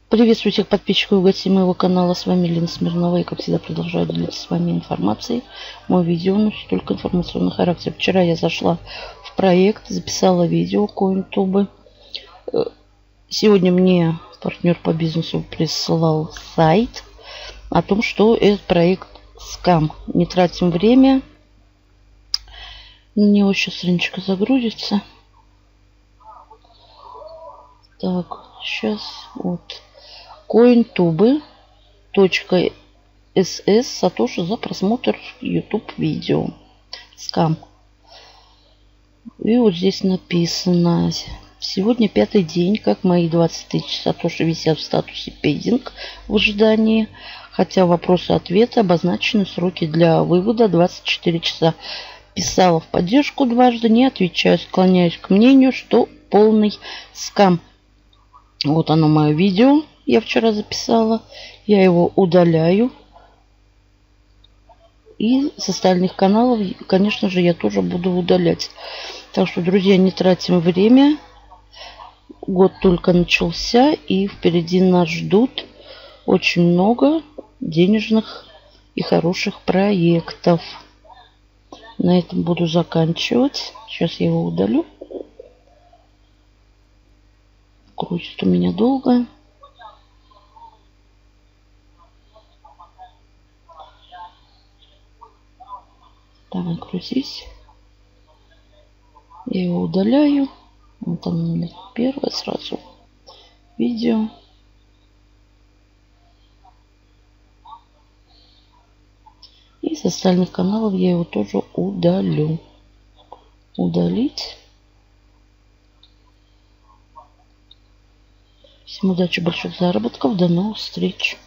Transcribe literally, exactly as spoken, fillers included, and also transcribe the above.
Приветствую всех подписчиков и гостей моего канала. С вами Лена Смирнова. И, как всегда, продолжаю делиться с вами информацией. Мое видео носит только информационный характер. Вчера я зашла в проект, записала видео CoinTube. Сегодня мне партнер по бизнесу прислал сайт о том, что этот проект скам. Не тратим время. Мне вот сейчас страничка загрузится. Так, сейчас вот. CoinTube точка эс эс Сатоши за просмотр YouTube видео. Скам. И вот здесь написано: сегодня пятый день, как мои двадцать тысяч Сатоши висят в статусе пейдинг в ожидании. Хотя вопросы-ответы обозначены, сроки для вывода двадцать четыре часа. Писала в поддержку дважды, не отвечаю, склоняюсь к мнению, что полный скам. Вот оно, мое видео. Я вчера записала. Я его удаляю. И с остальных каналов, конечно же, я тоже буду удалять. Так что, друзья, не тратим время. Год только начался. И впереди нас ждут очень много денежных и хороших проектов. На этом буду заканчивать. Сейчас я его удалю. Крутит у меня долго. Давай, крутись. Я его удаляю. Вот там первое сразу видео. И с остальных каналов я его тоже удалю. Удалить. Всем удачи, больших заработков. До новых встреч.